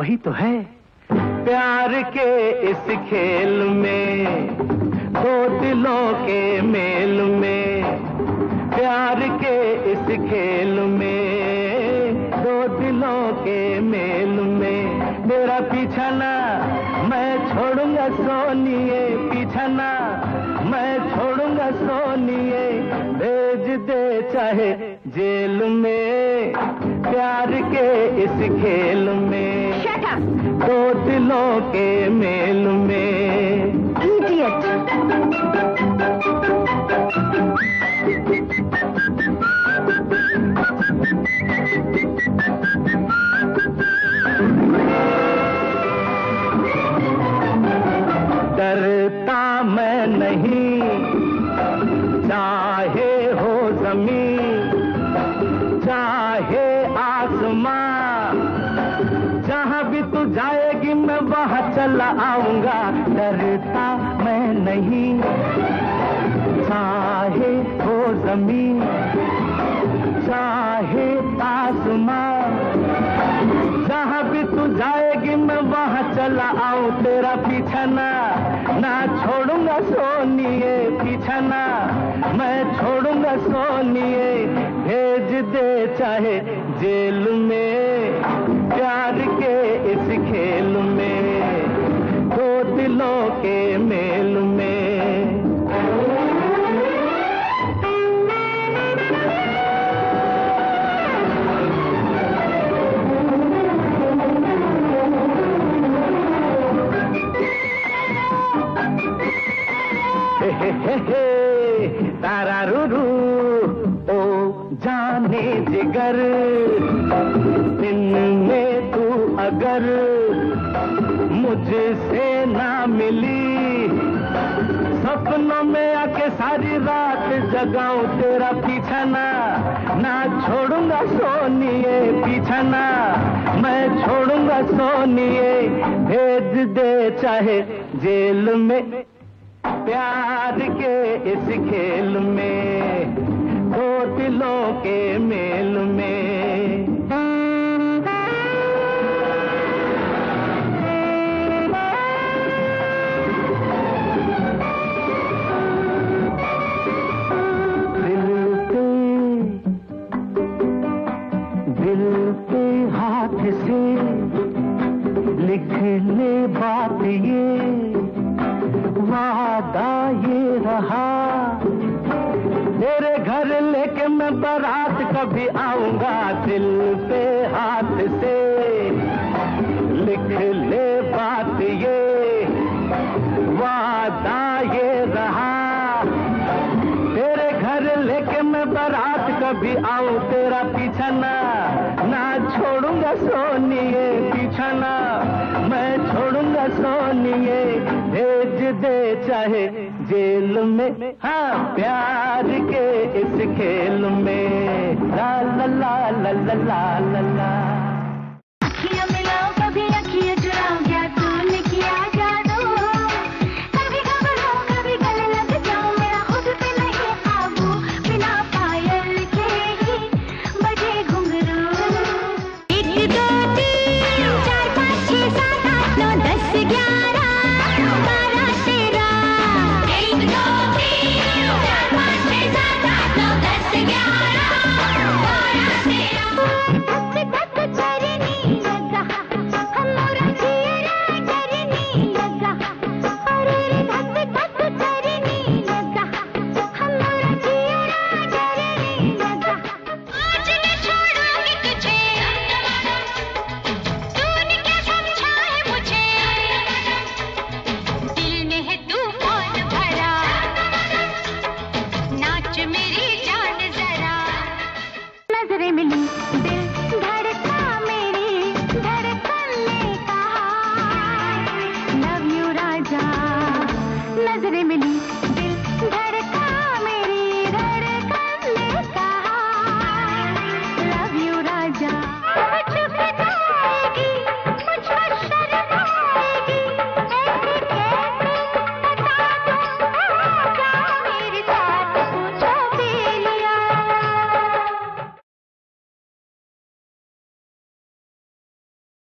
वही तो है। प्यार के इस खेल में, दो दिलों के मेल में, प्यार के इस खेल में, दो दिलों के मेल में, मेरा पीछा ना मैं छोड़ूंगा सोनिए, पीछा ना मैं छोड़ूंगा सोनिए, भेज दे चाहे जेल में, प्यार के इस खेल में, दो दिलों के मेल में। डरता मैं नहीं, चाहे हो जमीन चाहे आसमां, जहां भी तू जाएगी मैं वहां चला आऊंगा। डरता मैं नहीं, चाहे हो जमीन चाहे आसमां, जहां भी तू जाएगी मैं वहां चला आऊं। तेरा पीछा ना छोड़ूंगा सोनिए, पीछा ना मैं छोड़ूंगा सोनिए, भेज दे चाहे जेल में, प्यार के इस खेल में, दो दिलों के मेल में। तारा रूरू ओ जाने जिगर, दिन में तू अगर मुझसे ना मिली, सपनों में आके सारी रात जगाऊं। तेरा पीछा ना छोड़ूंगा सोनिए, पीछा ना मैं छोड़ूंगा सोनिए, भेज दे चाहे जेल में, प्यार के इस खेल में, दो दिलों के मेल में। दिल पे हाथ से लिख ले बात ये, वादा ये रहा, तेरे घर लेके मैं बारात कभी आऊंगा। दिल पे हाथ से लिख ले बात ये, वादा ये रहा, तेरे घर लेके मैं बारात कभी आऊं। तेरा पीछा ना छोड़ूंगा सोनिए, पीछा ना मैं छोड़ूंगा सोनिए, भेज दे चाहे जेल में, हाँ प्यार के इस खेल में। ला ला ला ला ला ला ला।